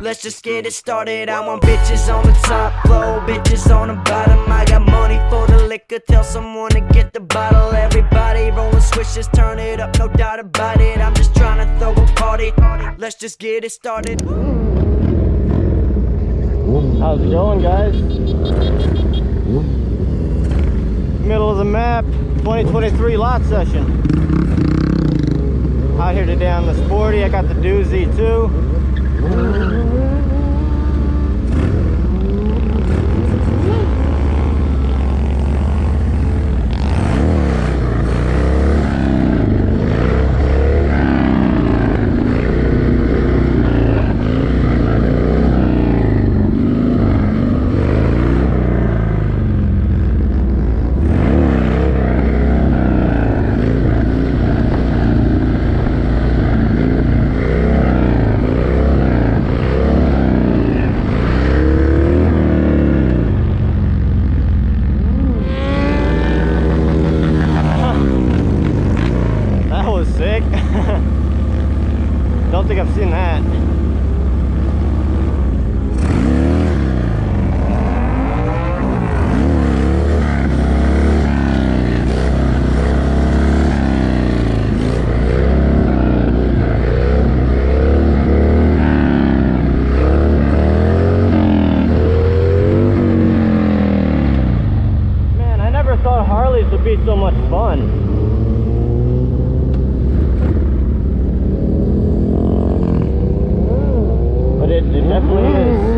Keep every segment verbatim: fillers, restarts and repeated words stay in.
Let's just get it started. I want bitches on the top floor, bitches on the bottom. I got money for the liquor, tell someone to get the bottle. Everybody rolling switches, turn it up, no doubt about it. I'm just trying to throw a party. Let's just get it started. How's it going, guys? Middle of the map, twenty twenty-three lot session. Out here today on the Sporty. I got the doozy too. Don't think I've seen that. Man, I never thought Harleys would be so much fun. It, it definitely is.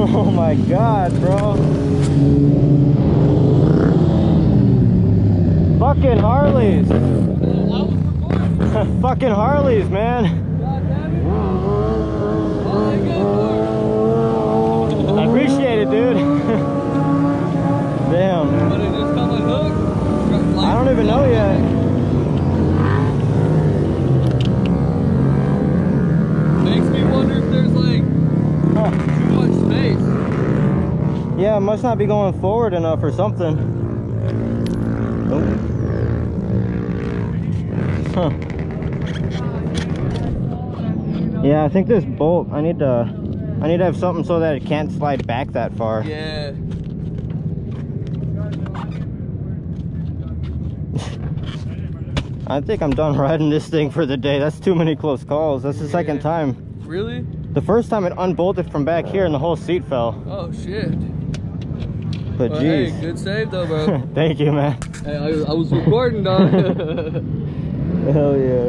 Oh my god, bro. Fucking Harleys. Fucking Harleys, man. I appreciate it, dude. Damn. But it just come unhooked? I don't even know yet. Makes me wonder if there's like Huh. too much space. Yeah, it must not be going forward enough or something. Oh. Huh. Yeah, I think this bolt, I need to I need to have something so that it can't slide back that far. Yeah. I think I'm done riding this thing for the day. That's too many close calls. That's the second time. Really? The first time it unbolted from back here and the whole seat fell. Oh shit. But Well, geez. hey, good save though, bro. Thank you, man. Hey, I, I was recording, dog. Hell yeah.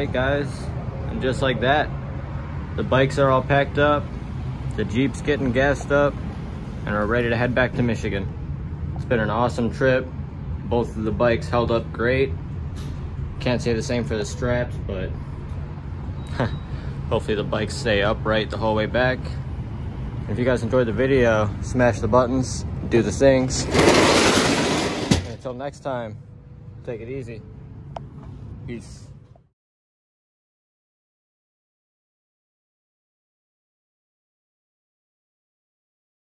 right, guys, and just like that, the bikes are all packed up, the Jeep's getting gassed up, and we're ready to head back to Michigan. It's been an awesome trip. Both of the bikes held up great. Can't say the same for the straps, but hopefully the bikes stay upright the whole way back. If you guys enjoyed the video, smash the buttons, do the things. And until next time, take it easy. Peace.